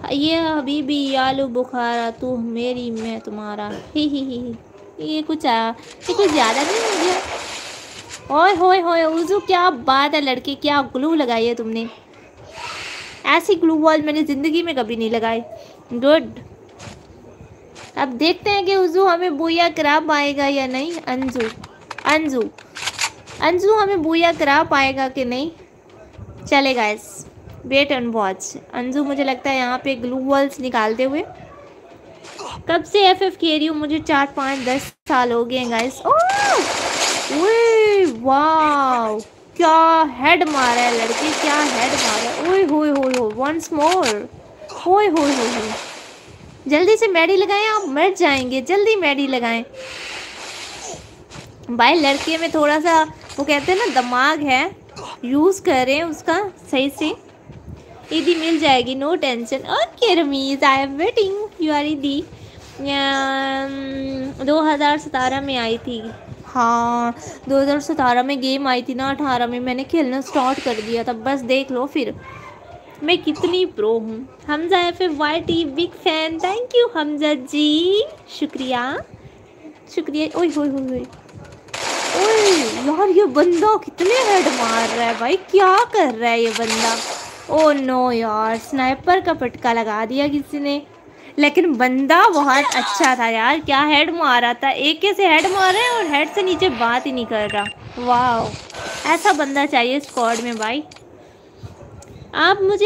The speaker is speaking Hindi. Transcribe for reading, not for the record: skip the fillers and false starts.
ये हबीबी आलू बुखारा, तू मेरी मैं तुम्हारा, ही ये कुछ ज़्यादा नहीं हो गया? ओए होए होए उज़ू, क्या बात है लड़के, क्या ग्लू लगाई है तुमने? ऐसी ग्लू वॉल मैंने ज़िंदगी में कभी नहीं लगाई। गुड। अब देखते हैं कि उज़ू हमें बूया करा पाएगा या नहीं। अंजू अंजू अंजू हमें बूया करा पाएगा कि नहीं? चले guys, wait and watch. Anju मुझे लगता है यहाँ पे ग्लू वॉल्स निकालते हुए। कब से एफएफ खेल रही हूँ, मुझे 4 5 10 साल हो गए हैं गाइस। ओह वाह, क्या हेड मारा है लड़की, क्या हेड मारा है। ओए होए होए हो, वंस मोर। ओए होए होए, जल्दी से मेडी लगाएं, आप मर जाएंगे, जल्दी मेडी लगाएं भाई। लड़के में थोड़ा सा वो कहते हैं ना दिमाग है, यूज़ करें उसका सही से। ईदी मिल जाएगी, no tension. Okay Ramiz, I am waiting you are Eidi. 2017 में आई थी। हाँ 2017 में गेम आई थी ना, 18 में मैंने खेलना स्टार्ट कर दिया था। बस देख लो फिर मैं कितनी प्रो हूँ। Hamza FFYT big fan, thank you Hamza ji, शुक्रिया शुक्रिया। ओए होए होए ओए यार, ये बंदा कितने हेड मार रहा है भाई, क्या कर रहा है ये बंदा। ओ नो यार, स्नाइपर का पटका लगा दिया किसी ने, लेकिन बंदा बहुत अच्छा था यार। क्या हेड मारा था, एक से हेड मारा है और हेड से नीचे बात ही नहीं कर रहा। वाह, ऐसा बंदा चाहिए स्क्वाड में भाई। आप मुझे